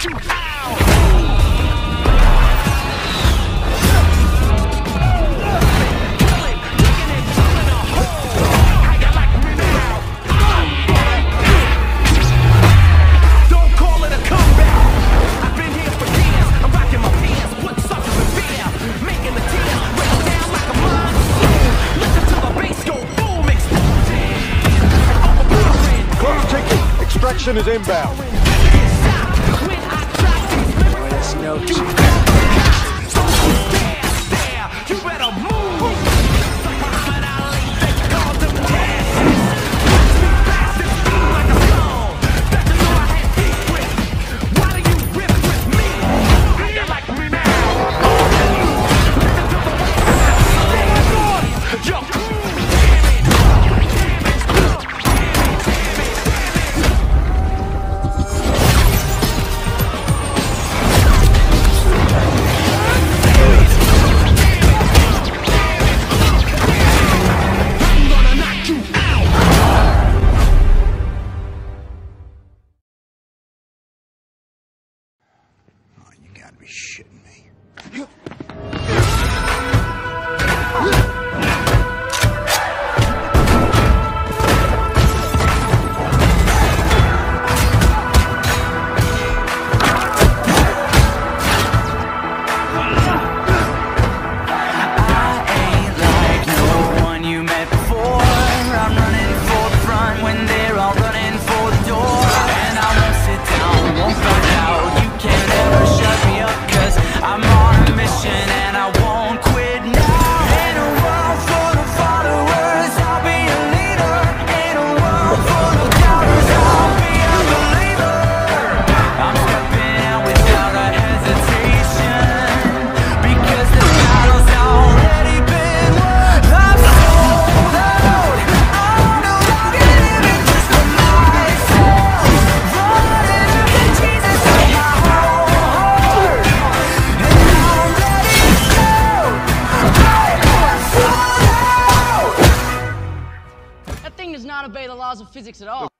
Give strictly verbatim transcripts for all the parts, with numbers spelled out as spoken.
knock you out. Extraction is inbound. Let's know you better move. Why do you rip with me? You like me now? Yo. Be shitting me. Does not obey the laws of physics at all.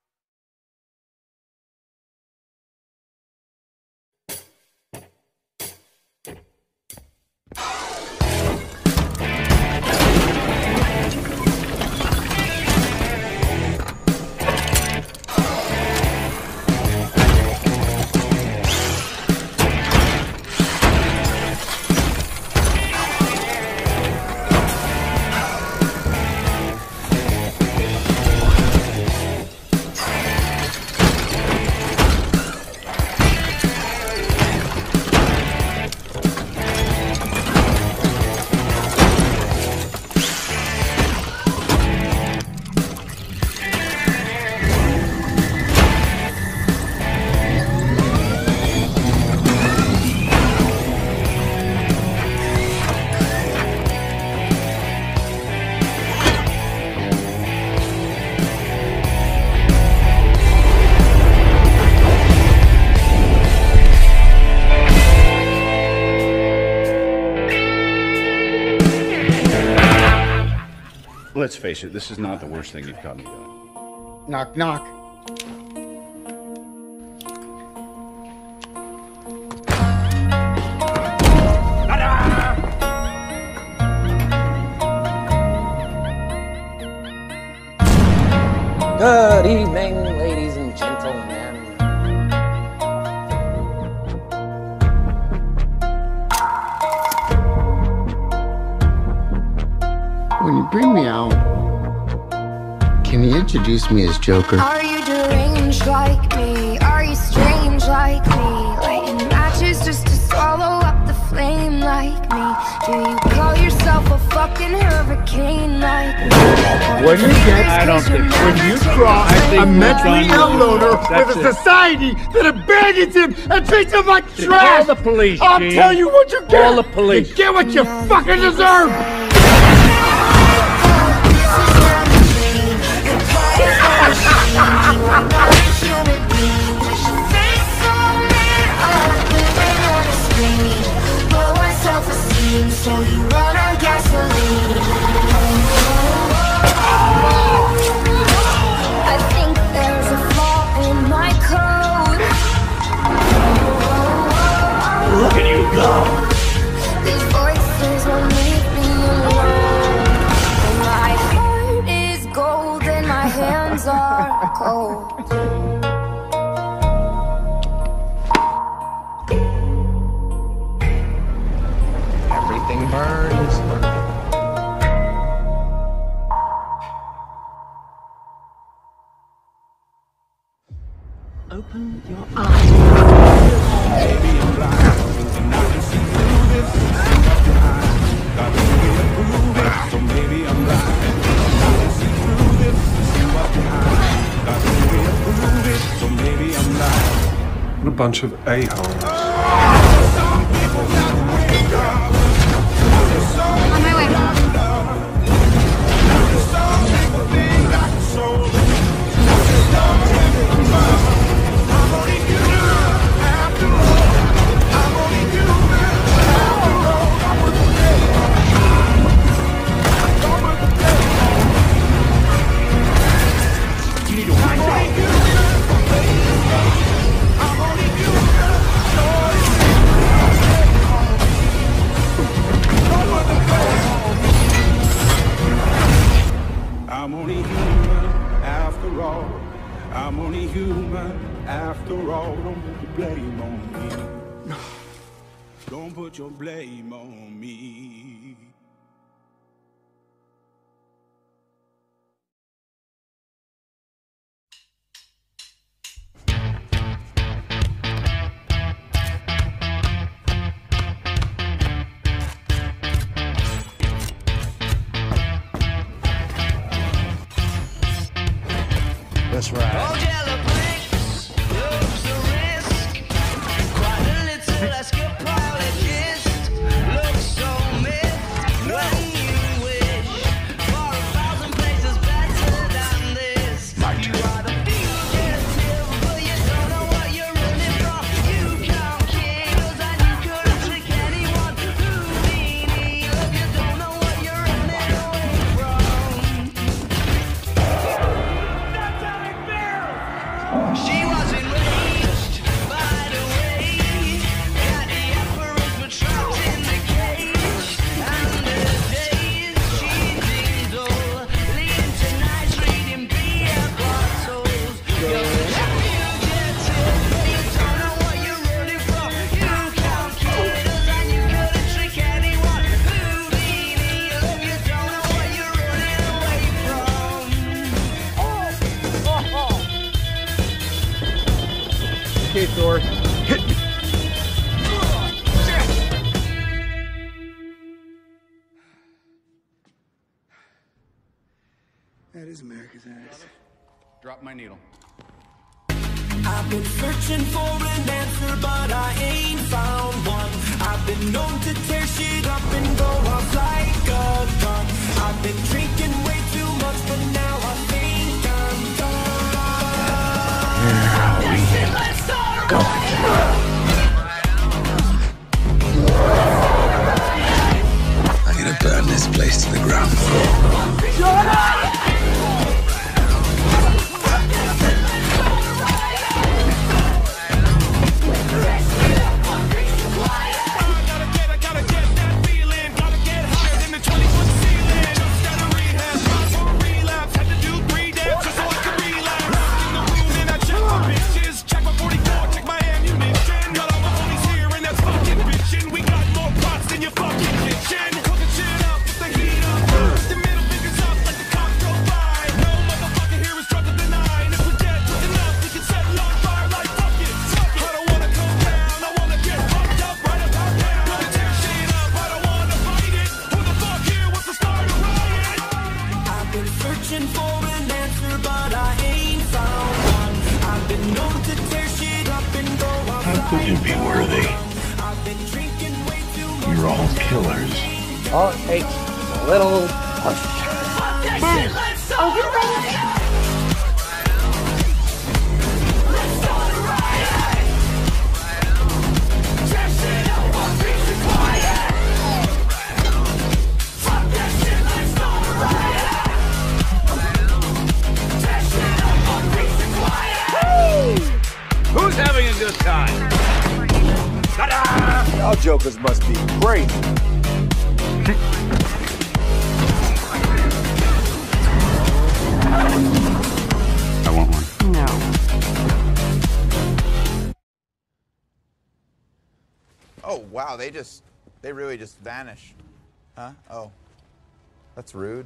Let's face it, this is not the worst thing you've caught me doing. Knock, knock. Good evening, ladies and gentlemen. When you bring me out, can you introduce me as Joker? Are you deranged like me? Are you strange like me? Lighting matches just to swallow up the flame like me? Do you call yourself a fucking hurricane like me? When you get, I don't think, when you cross a mentally ill loner with a society that abandons him and treats him like trash! Call the police, I'll Gene. tell you what you get! Call the police. You get what you fucking deserve! So you run on gasoline. I think there's a flaw in my code. cold. Everything burns. Open your eyes. Maybe I'm blind, and I can see through this. Got to really prove it, so maybe I'm blind. I can see through this, see what's behind. Got to really prove it, so maybe I'm blind. What a bunch of a-holes. Some people got to wake up. On my way. Some people think like a soul. Some people think I'm only human after all. I'm only human after all. I'm with the day. I'm with the day. You need to watch out. I'm only human. I'm only human after all. I'm only human after all. Don't put the blame on me. Don't put your blame on me. That's right. Old yellow bricks, looks a risk. Quite a little escapologist. Looks so myth when you wish for a thousand places better than this. You are the fugitive, but you don't know what you're running from. You count kills and you couldn't trick anyone. Houdini, look, you don't know what you're running away from. She was enraged by the way that the emperors were trapped in the cage, and the days she seemed dull, leading to nights reading beer bottles. You're a fugitive, but you don't know what you're running from. You count kills and you couldn't trick anyone. Houdini, look, you don't know what you're running away from. Okay, Thor. Hit me. That is America's ass. Drop my needle. I've been searching for an answer, but I ain't found one. I've been known to tear shit up and go off like a gun. I've been drinking way too much, but now I think I'm done. Go. I'm gonna burn this place to the ground. Shut up! Could you be worthy? You're all killers. All it takes is a little push. Who's having a good time? Ta-da! Y'all jokers must be great. I want one. now. Oh, wow, they just, they really just vanish. Huh? Oh, that's rude.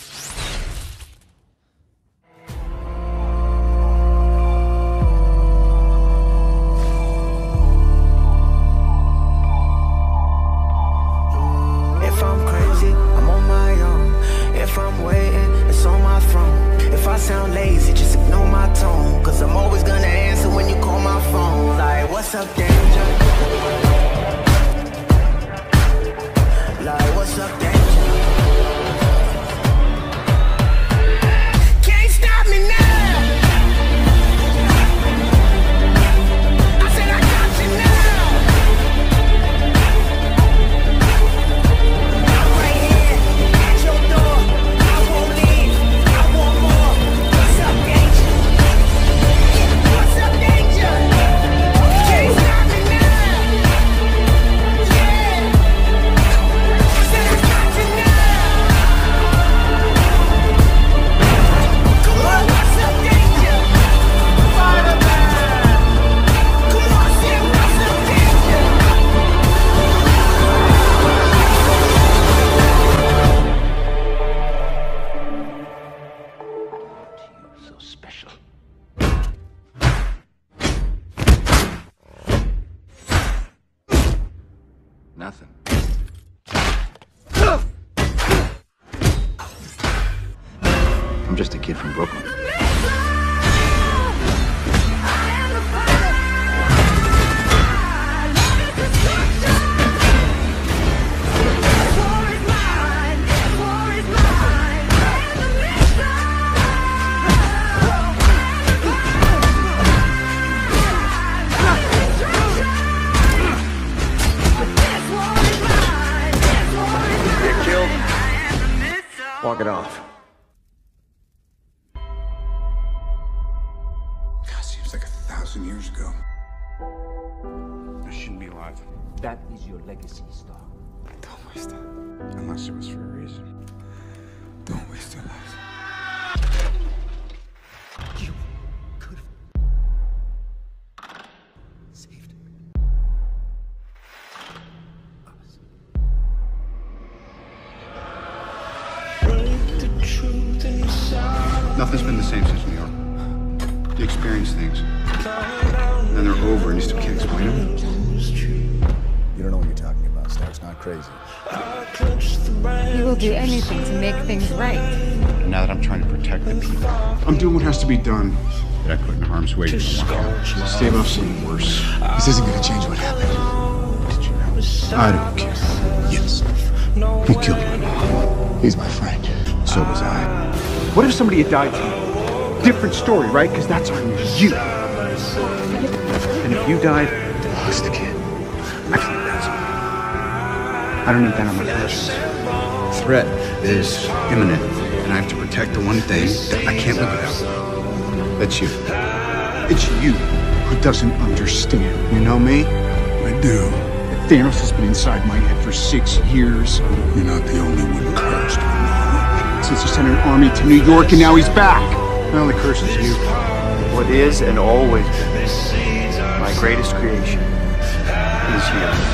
If I'm crazy, I'm on my own. If I'm waiting, it's on my throne. If I sound lazy, just ignore my tone. Cause I'm always gonna answer when you call my phone. Like, what's up, danger? Like, what's up, danger? Can't stop me now. I said I got you now. Nothing. I'm just a kid from Brooklyn. Walk it off. God, seems like a thousand years ago. I shouldn't be alive. That is your legacy, Star. Don't waste it. Unless it was for a reason. Don't waste your life. You could have saved us. Nothing's been the same since New York. You experience things, then they're over, and you still can't explain them. You don't know what you're talking about, Star. It's not crazy. You will do anything to make things right. And now that I'm trying to protect the people, I'm doing what has to be done that I put in harm's way for a while. Stave off something worse. This isn't gonna change what happened. I don't care. Yes. He killed my mom. He's my friend. So was I. What if somebody had died today? Different story, right? Because that's on you. And if you died, Who's the kid? actually, that's I don't need that on my conscience. Threat is imminent, and I have to protect the one thing that I can't live without. That's you. it's you who doesn't understand. You know me? I do. Thanos has been inside my head for six years. You're not the only one cursed with knowledge. Since he sent an army to New York, and now he's back. My only curse is you. What is and always been my greatest creation is you.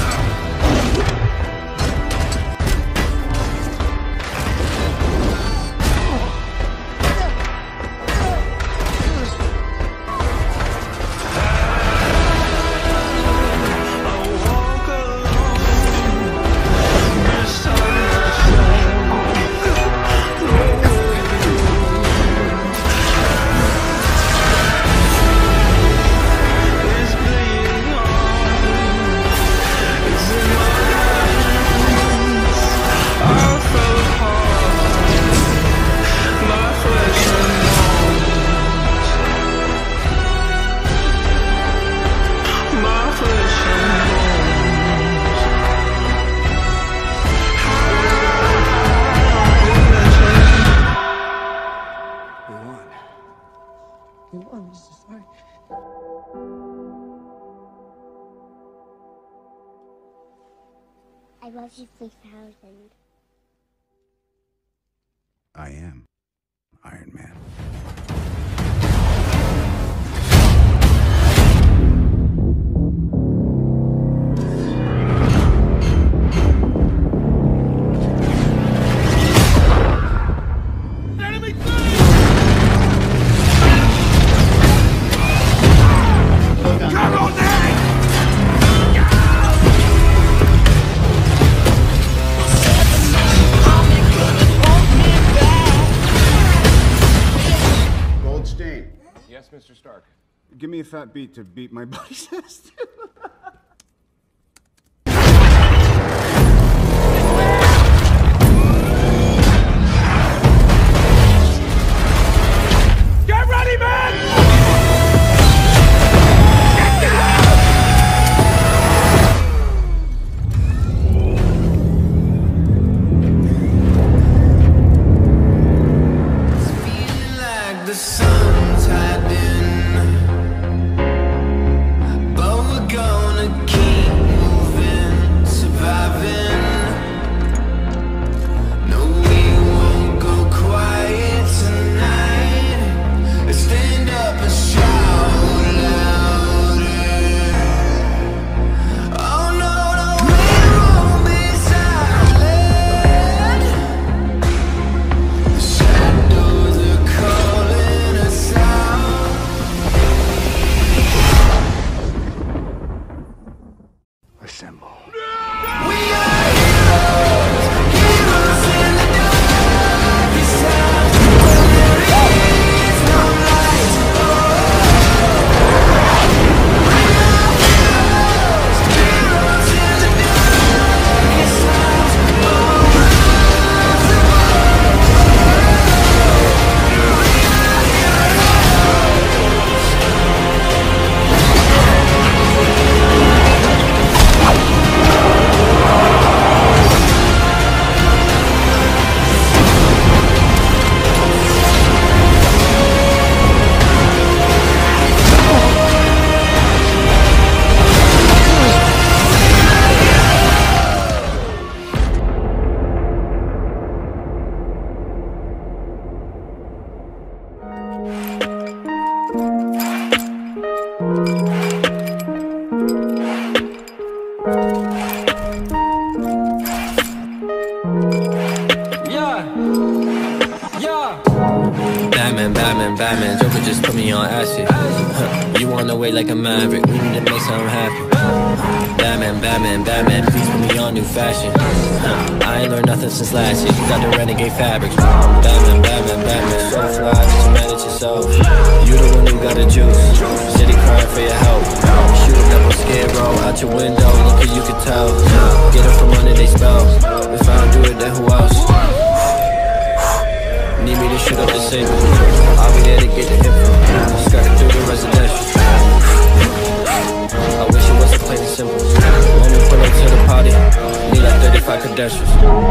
I love you three thousand. I am Iron Man. me a fat beat to beat my buddy's ass too. Get ready, man! The sun's hiding, but we're gonna keep moving, surviving. No, we won't go quiet tonight. Stand up and shout louder. Oh no, no, we won't be silent. The shadows are calling us out. Assemble. We are heroes, heroes in the darkest times when there is no light. We are heroes, heroes in the darkest times. Batman, Batman, Batman, Joker just put me on acid. Huh, you on the way like a maverick, we need to make something happen. Batman, Batman, Batman, please put me on new fashion. Huh, I ain't learned nothing since last year, you got the renegade fabrics. Batman, Batman, Batman, so fly, just manage yourself. You the one who got the juice, city crying for your help. Shooting up on Skid Row, out your window, look at you can tell. Get up from under they spell, if I don't do it then who else? Need me to shoot up the signal, I'll be there to get the info. Skirting through the residential, I wish it wasn't plain and simple. When we pull up to the party, need like thirty-five credentials.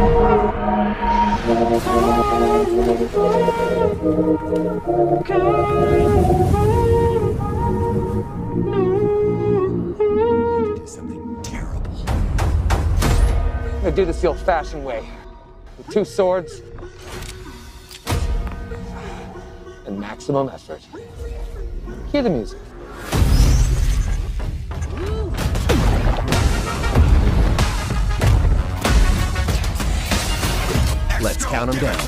Something terrible. I'm gonna do this the old-fashioned way, with two swords and maximum effort. Cue the music. Let's count them down.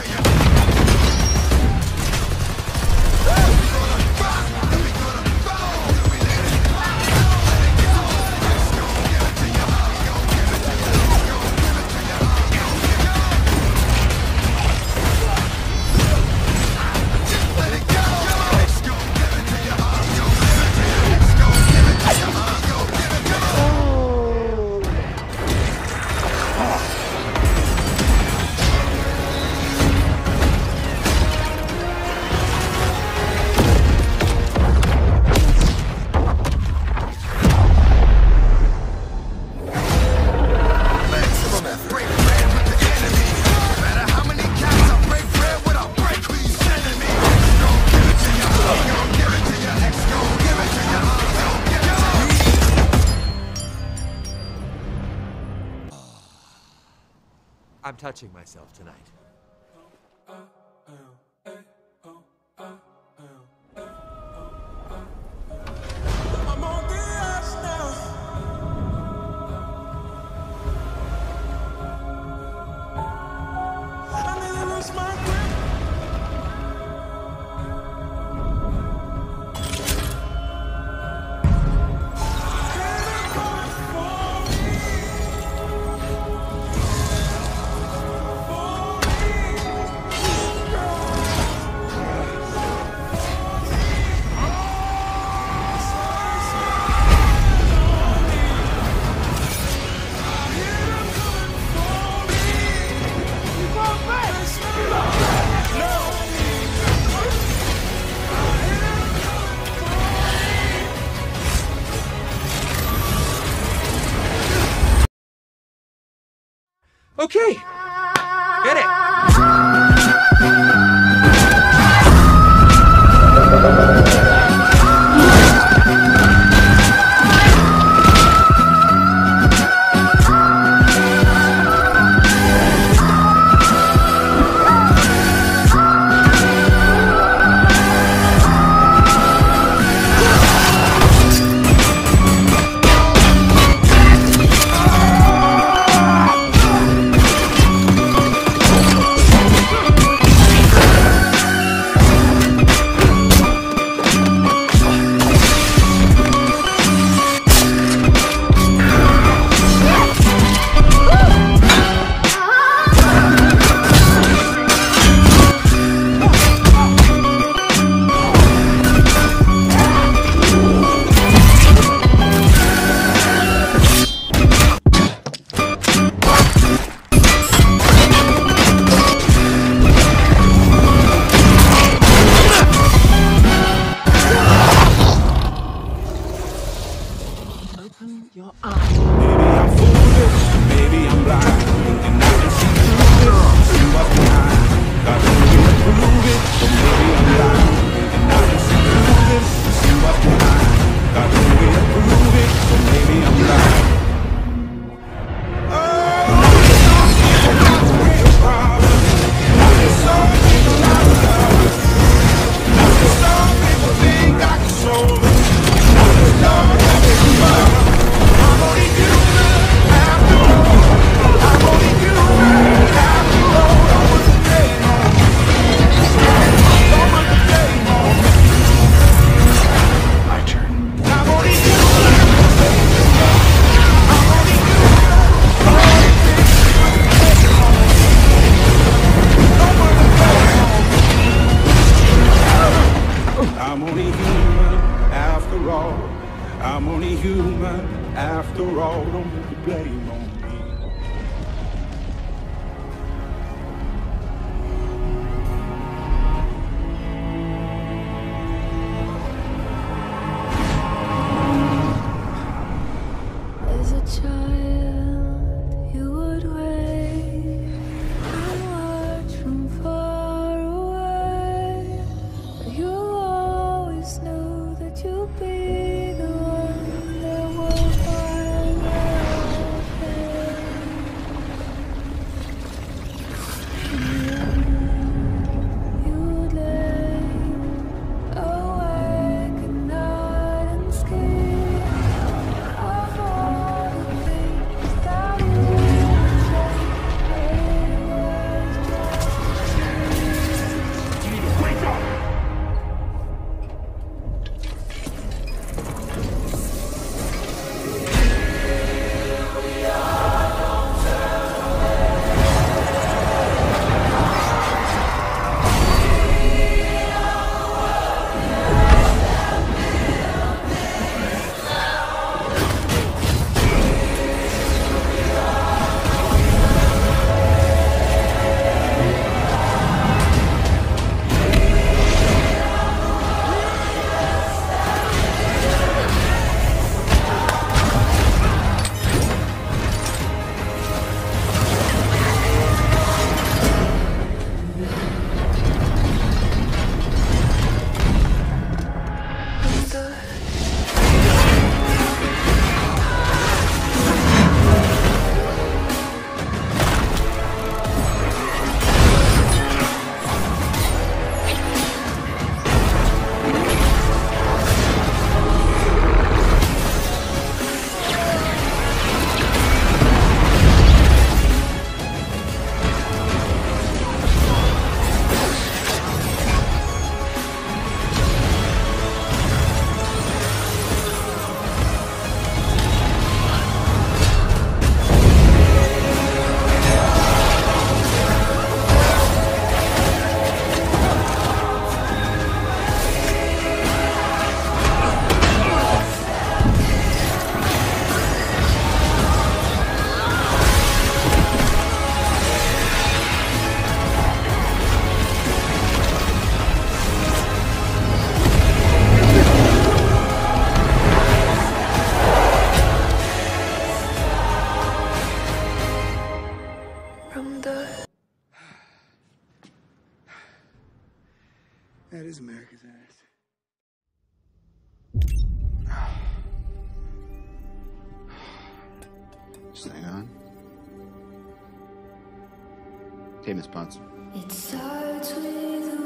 I'm touching myself tonight. I'm on the ass now. I nearly lost my grip. For me, for me. Okay. Get it. I'm only human after all. I'm only human after all. Don't put the blame on me. As a child, you would wave and watch from far away. You always knew that you'd be the one that will find love. is America's ass. Just hang on. Okay, Miss Potts. It starts with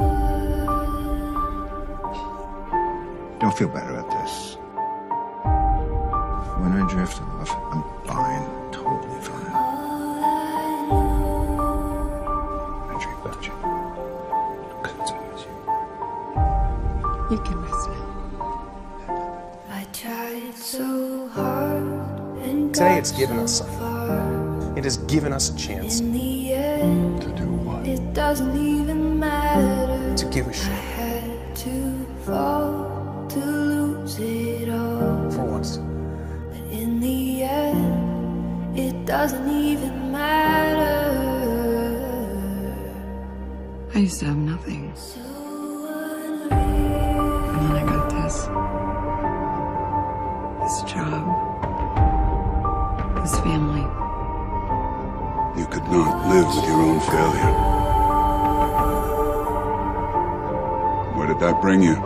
Don't feel bad about this. When I drift off, I'm fine. Totally fine. I dream about you. Because it's always you. You can rest now. I tried so hard and Today it's given us something. It has given us a chance. in the end, To do what? it doesn't even matter. To give a shit. I had to fall to lose it all. For once. But in the end, it doesn't even matter. I used to have nothing. And then I got this. This job. This family. You could not live with your own failure. Where did that bring you?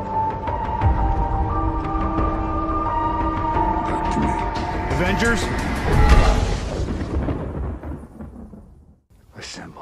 Back to me. Avengers? Assemble.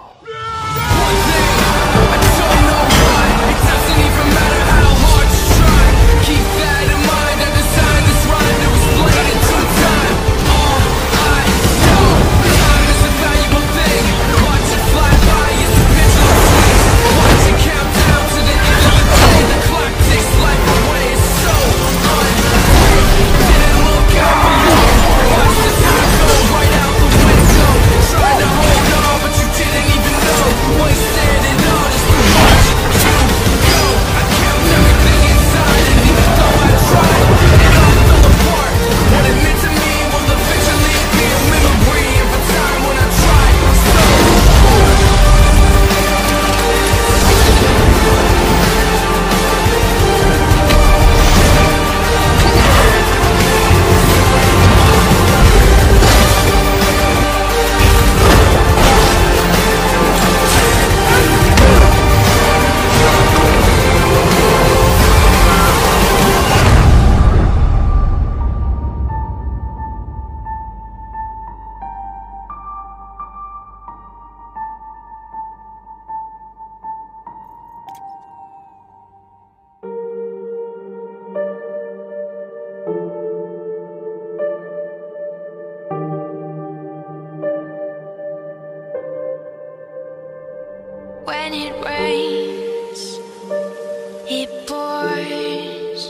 When it rains, it pours.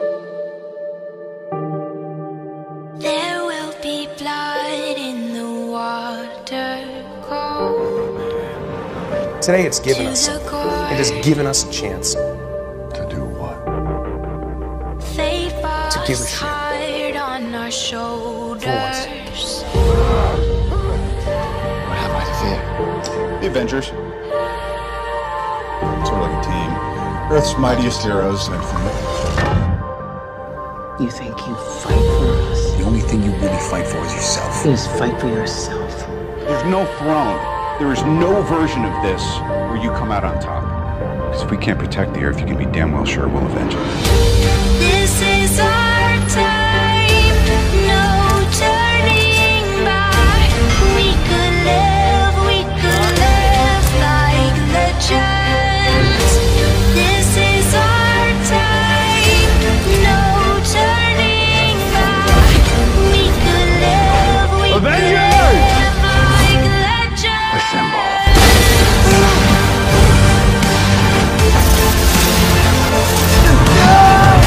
There will be blood in the water cold. Today it's given us something. It has given us a chance. To do what? They fall To give a shit. hard on our shoulders. What have I to fear? The Avengers. Sort of like a team. Earth's mightiest heroes and everything. You think you fight for us? The only thing you really fight for is yourself. Is fight for yourself. There's no throne. There is no version of this where you come out on top. Because if we can't protect the Earth, you can be damn well sure we'll avenge it. This is our time, no turning back. We could live, we could live like legends. This is our time, no turning back. We could live, we could live like legends. Assemble. No!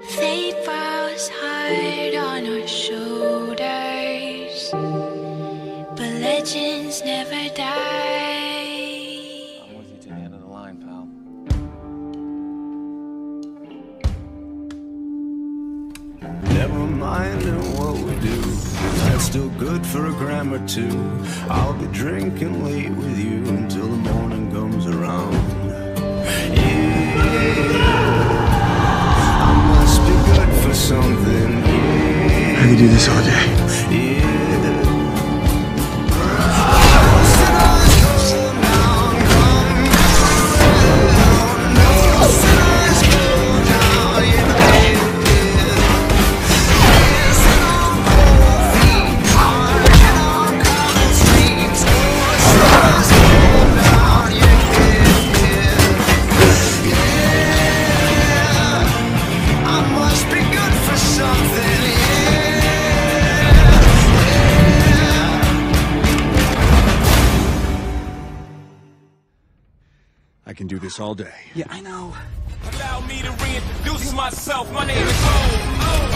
Fate falls hard on our shoulders, but legends never die. I'm with you to the end of the line, pal. Never mind what we do. That's still good for a gram or two. I'll be drinking late with you until the morning comes around. Yeah, I must be good for something. Yeah, I could do this all day. yeah. I can do this all day. Yeah, I know. Allow me to reintroduce myself. My name is O.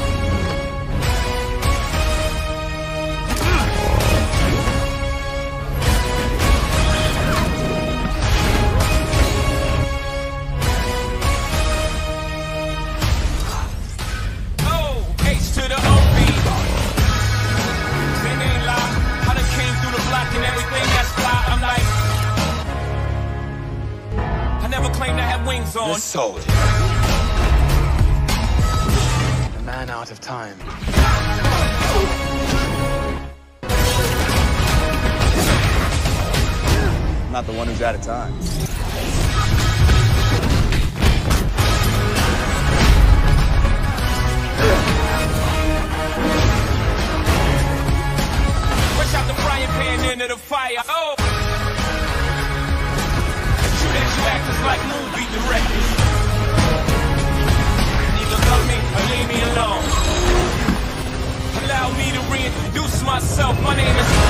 On. This soldier. A man out of time. I'm not the one who's out of time. Push out the frying pan into the fire. Oh! Shoot at you actors like movie directors. Either love me or leave me alone. Allow me to reintroduce myself. My name is